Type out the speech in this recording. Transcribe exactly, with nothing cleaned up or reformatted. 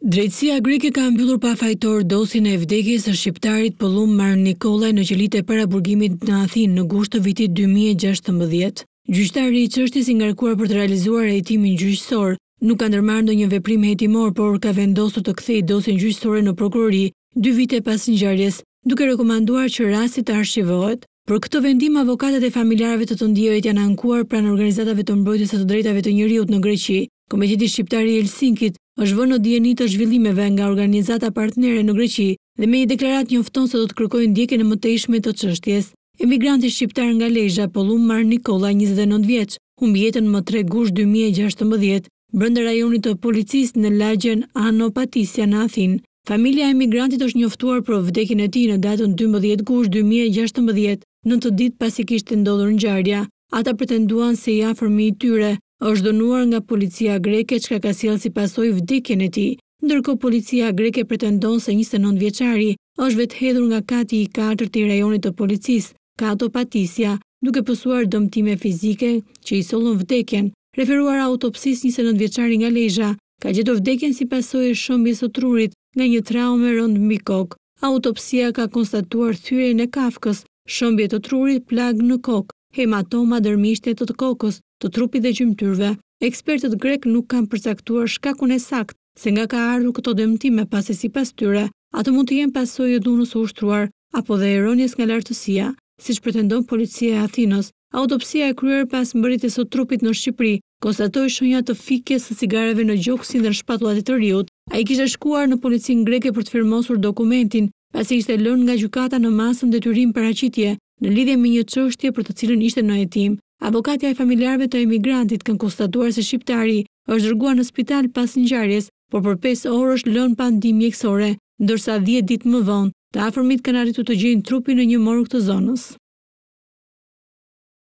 Drejtësia greke ka mbyllur pafajtor dosin e vdekjes së shqiptarit Pollum Mar Nikolaj në qelitë e paraburgimit në Athinë në gusht të vitit dy mijë e gjashtëmbëdhjetë. Gjyqtari i çështjes i ngarkuar për të realizuar hetimin gjyqësor nuk ka ndërmarrë ndonjë veprim hetimor, por ka vendosur të kthejë dosjen gjyqësore në prokurori dy vite pas ngjarjes, duke rekomanduar që rasti të arshivohet. Për këtë vendim, avokatët e familjarëve të të ndjerit janë ankuar pranë organizatave të mbrojtjes së të drejtave të njerëzit në Greqi. Komiteti Shqiptar i Helsinkit është vënë në dijeni të zhvillimeve nga organizata partnere në Greqi dhe me një deklaratë njofton se do të kërkojë ndjekjen e mëtejshme të çështjes. Emigranti shqiptar nga Lezhë, Pollum Mar Nikolaj, njëzet e nëntë vjeç, humbi jetën më tre gusht dy mijë e gjashtëmbëdhjetë brenda rajonit të policisë në lagjen Anopatisja në Athinë. Familja e emigrantit është njoftuar për vdekjen e tij në datën dymbëdhjetë gusht dy mijë e gjashtëmbëdhjetë, nëntë ditë pasi kishte ndodhur ngjarja. Ata pretenduan se i afërmi i tyre është dënuar nga policia greke, çka ka sjellë si pasojë vdekjen e tij. Ndërkohë policia greke pretendon se njëzet e nëntë vjeçari është vetëhedhur nga kati i katërt i rajonit të policisë, Kato Patisja, duke pësuar dëmtime fizike që i sollën vdekjen. Referuar autopsisë, njëzet e nëntë vjeçari nga Lezhë ka gjetur vdekjen si pasojë e shëmbjes së trurit nga një traumë rënd mbi kokë. Autopsia ka konstatuar thyrjen e kafkës, shëmbje të trurit, plagë në kokë, hematoma, dërmishtje të, të kokës, të trupit dhe gjymtyrve. Ekspertët grek nuk kanë përcaktuar shkakun e saktë se nga ka ardhur këto dëmtime, pasi sipas tyre ato mund të jenë pasojë e dhunës së ushtruar apo dhe erënies nga lartësia, siç pretendon policia e Athinës. Autopsia e kryer pas mbërritjes së trupit në Shqipëri konstatoi shenja të fikjes së cigareve në gjoksin dhe në shpatullat e të riut. Ai kishte shkuar në policinë greke për të firmosur dokumentin, pasi ishte lënë nga gjykata në masën detyrim paraqitje në lidhje me një çështje për të cilën ishte në hetim. Avokatja e familjarëve të emigrantit kanë konstatuar se shqiptari është dërguar në spital pas ngjarjes, por për pesë orë është lënë pa ndihmë mjekësore, ndërsa dhjetë ditë më vonë të afërmit kanë arritur të gjejnë trupin në një morg të zonës.